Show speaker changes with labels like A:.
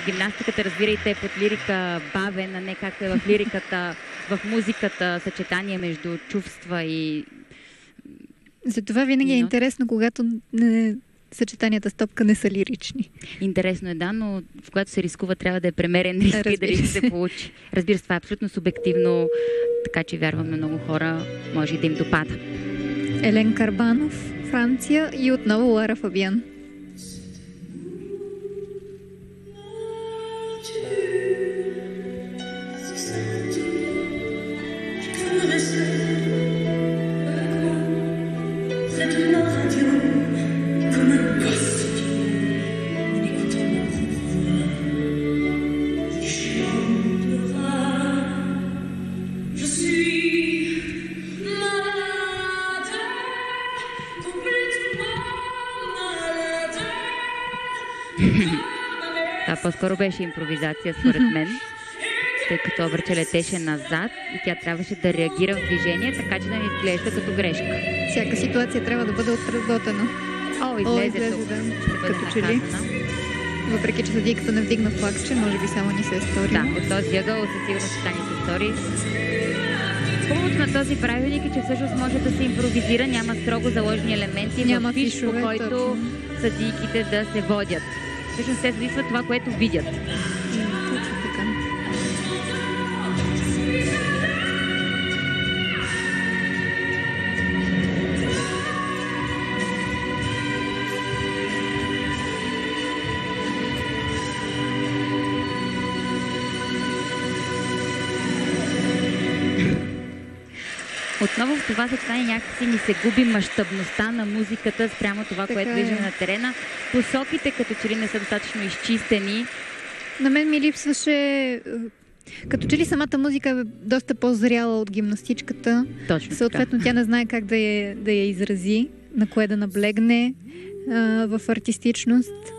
A: гимнастиката, разбирайте, под лирика бавен, а не както е в лириката, в музиката, съчетание между чувства и...
B: Затова винаги е интересно, когато съчетанията с топка не са лирични.
A: Интересно е, да, но в което се рискува, трябва да е премерен риск и дали ще се получи. Разбира се, това е абсолютно субективно, така че вярвам на много хора, може и да им допада.
B: Елен Карбанов, Франция и отново Лара Фабиан.
A: Това по-скоро беше импровизация, според мен, тъй като обръча летеше назад и тя трябваше да реагира в движение, така че да не изглежда като грешка.
B: Всяка ситуация трябва да бъде отработена.
A: Излезе тук.
B: Да. Като че ли? Въпреки, че съдийката не вдигна флагче, може би само ни се е сторило.
A: Да, от този ъгъл със сигурност ще ни се стори. Хубавото на този правилник е, че всъщност може да се импровизира, няма строго заложени елементи,
B: няма
A: фиш, по
B: фишове,
A: който
B: точно.
A: съдийките да се водят. Всъщност те задействат това, което видят.
B: Точно така.
A: Отново в това съчетание някакси ни се губи мащабността на музиката спрямо това, което виждаме на терена. Посоките като че ли не са достатъчно изчистени.
B: На мен ми липсваше... Като че ли самата музика е доста по-зряла от гимнастичката.
A: Точно
B: съответно, тя не знае как да я изрази, на кое да наблегне в артистичност.